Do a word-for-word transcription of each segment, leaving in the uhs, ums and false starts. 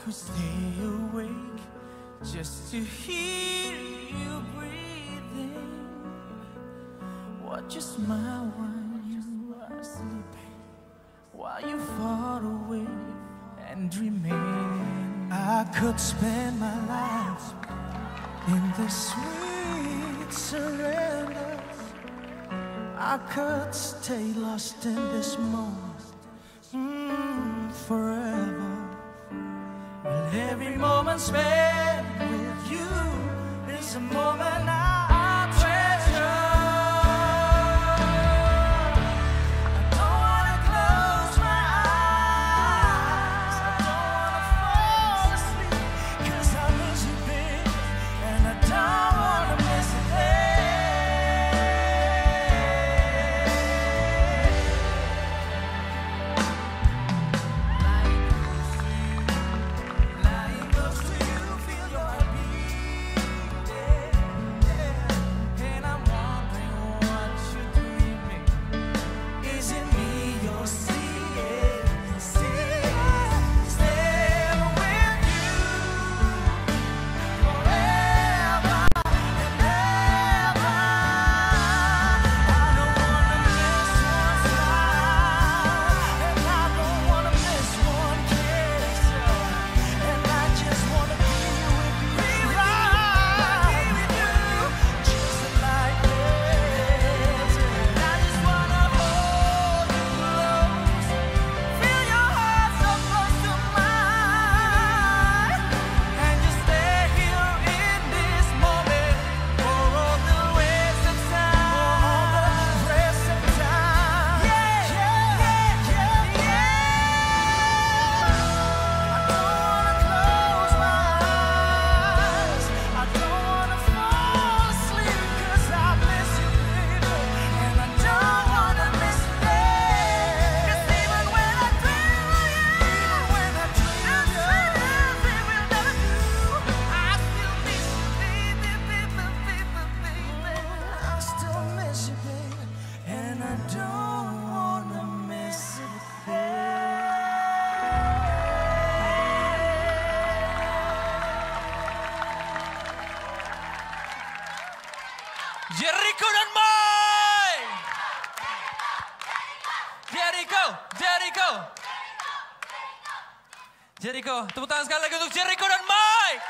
could stay awake just to hear you breathing. Watch you smile while you are sleeping, while you far away and dreaming. I could spend my life in this sweet surrender. I could stay lost in this moment mm, forever. Well, every moment spent with you is a moment I treasure. I don't wanna close my eyes, I don't wanna fall asleep, 'cause I miss you, babe, and I don't wanna miss a day. Jericho dan Mike! Jericho, Jericho! Jericho, tepuk tangan sekali lagi untuk Jericho dan Mike!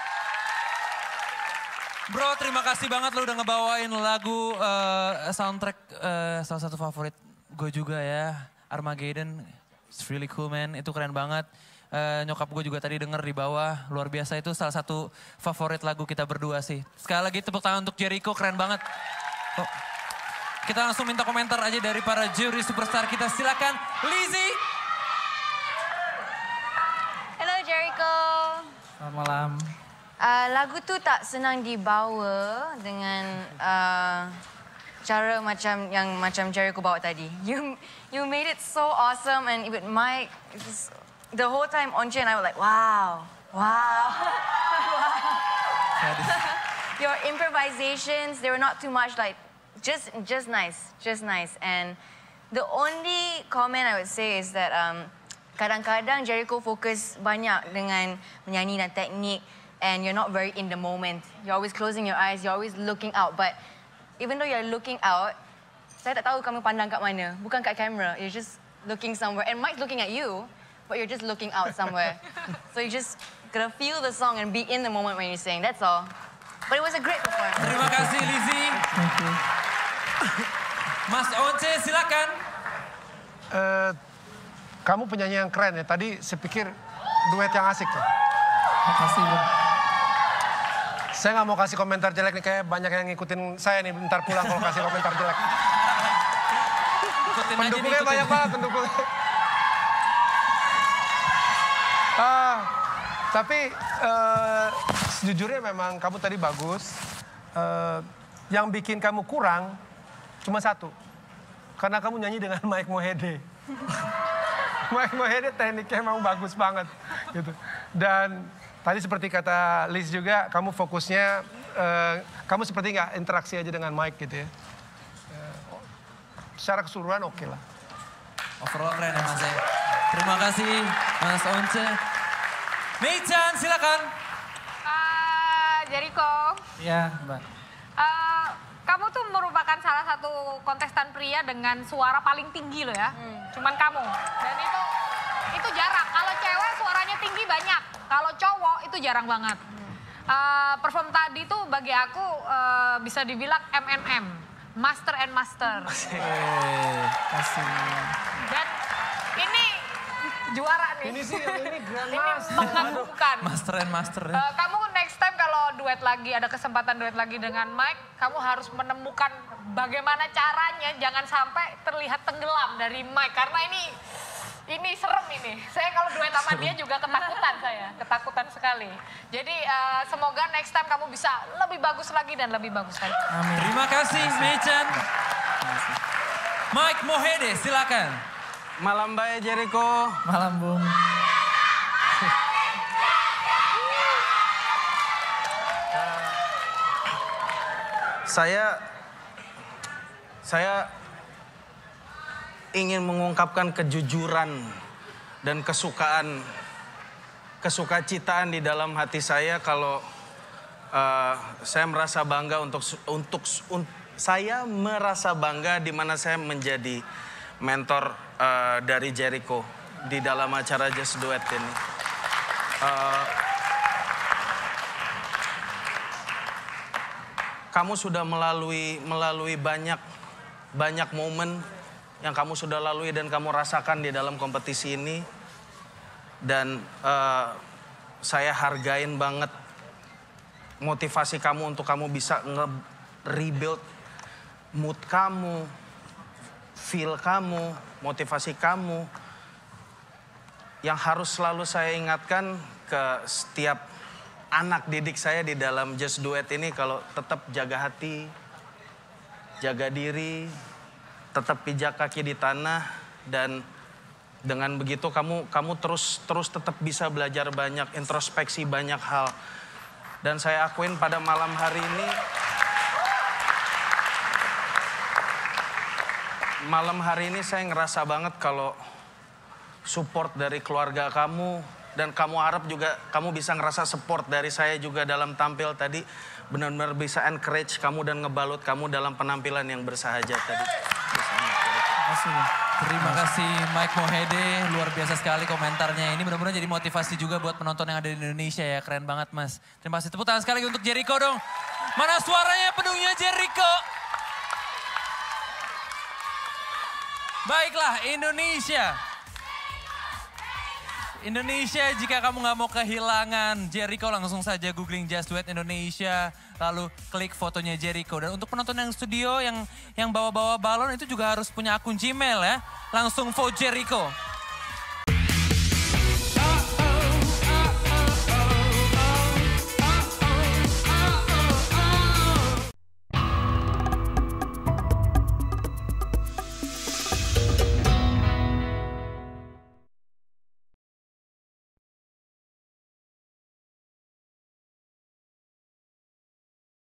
Bro, terima kasih banget lo udah ngebawain lagu uh, soundtrack uh, salah satu favorit gue juga ya, Armageddon. It's really cool man, itu keren banget. Uh, nyokap gue juga tadi denger di bawah, luar biasa, itu salah satu favorit lagu kita berdua sih. Sekali lagi tepuk tangan untuk Jericho, keren banget. Oh. Kita langsung minta komentar aja dari para juri superstar kita, silakan Lizzy. Hello Jericho. Selamat malam. Uh, lagu tu tak senang dibawa dengan uh, cara macam yang macam Jericho bawa tadi. You you made it so awesome, and with Mike, it was, the whole time Once and I were like, wow, wow. Your improvisations, they were not too much, like just just nice, just nice. And the only comment I would say is that um, kadang-kadang Jericho fokus banyak dengan menyanyi dan teknik, and you're not very in the moment. You're always closing your eyes, you're always looking out. But even though you're looking out, saya tak tahu kamu pandang kat mana. Bukan kat kamera, you're just looking somewhere. And Mike's looking at you, but you're just looking out somewhere. So you just gotta feel the song and be in the moment when you sing, that's all. But it was a great performance. Terima kasih Lizzy. Thank you. Mas Once, silakan. Uh, kamu penyanyi yang keren ya. Tadi saya pikir duet yang asik tuh. Makasih Bang. Saya nggak mau kasih komentar jelek nih, kayak banyak yang ngikutin saya nih bentar pulang kalau kasih komentar jelek. Ikutin aja Pendukungnya nih, ikutin. banyak banget pendukungnya. Ah, tapi uh, sejujurnya memang kamu tadi bagus. Uh, yang bikin kamu kurang cuma satu. Karena kamu nyanyi dengan Mike Mohede. Mike Mohede tekniknya emang bagus banget. Gitu. Dan tadi seperti kata Liz juga, kamu fokusnya, uh, kamu seperti nggak interaksi aja dengan Mike gitu ya. Uh, secara keseluruhan oke okay lah. Overall keren ya Mas ya. Terima kasih Mas Once. Mei-chan, silakan. Uh, Jericho, Iya, Mbak. uh, kamu tuh merupakan salah satu kontestan pria dengan suara paling tinggi loh ya. Cuman kamu. Dan itu itu jarang. Kalau cewek suaranya tinggi banyak. Kalau cowok itu jarang banget. Uh, perform tadi tuh bagi aku uh, bisa dibilang M and M. Master and Master. Kasih. Dan ini juara nih. Ini sih, ini Grand Ini Master. mengagumkan. Master and master. Uh, kamu next time kalau duet lagi, ada kesempatan duet lagi dengan Mike, kamu harus menemukan bagaimana caranya jangan sampai terlihat tenggelam dari Mike. Karena ini ini serem ini. Saya kalau duet sama dia juga ketakutan saya, ketakutan sekali. Jadi uh, semoga next time kamu bisa lebih bagus lagi dan lebih bagus lagi. Amin. Terima kasih, Mei-chan. Mike Mohede, silakan. Malam baik Jericho. Malam, Bung. Saya saya ingin mengungkapkan kejujuran dan kesukaan kesukacitaan di dalam hati saya kalau uh, saya merasa bangga untuk untuk un, saya merasa bangga di mana saya menjadi mentor uh, dari Jericho di dalam acara Just Duet ini. Uh, kamu sudah melalui melalui banyak banyak momen yang kamu sudah lalui dan kamu rasakan di dalam kompetisi ini, dan uh, saya hargain banget motivasi kamu untuk kamu bisa nge-rebuild mood kamu, feel kamu, motivasi kamu. Yang harus selalu saya ingatkan ke setiap anak didik saya di dalam Just Duet ini, kalau tetap jaga hati, jaga diri, tetap pijak kaki di tanah, dan dengan begitu kamu kamu terus terus tetap bisa belajar banyak, introspeksi banyak hal. Dan saya akuin pada malam hari ini, malam hari ini saya ngerasa banget kalau support dari keluarga kamu, dan kamu harap juga kamu bisa ngerasa support dari saya juga dalam tampil tadi, benar-benar bisa encourage kamu dan ngebalut kamu dalam penampilan yang bersahaja tadi. Kasih, Bung. Terima kasih Mike Mohede, luar biasa sekali komentarnya. Ini benar-benar jadi motivasi juga buat penonton yang ada di Indonesia ya, keren banget Mas. Terima kasih, tepuk tangan sekali untuk Jericho dong. Mana suaranya penuhnya Jericho? Baiklah Indonesia. Indonesia, jika kamu nggak mau kehilangan Jericho, langsung saja googling Just Duet Indonesia, lalu klik fotonya Jericho. Dan untuk penonton yang studio yang yang bawa-bawa balon itu juga harus punya akun Gmail ya, langsung vote Jericho.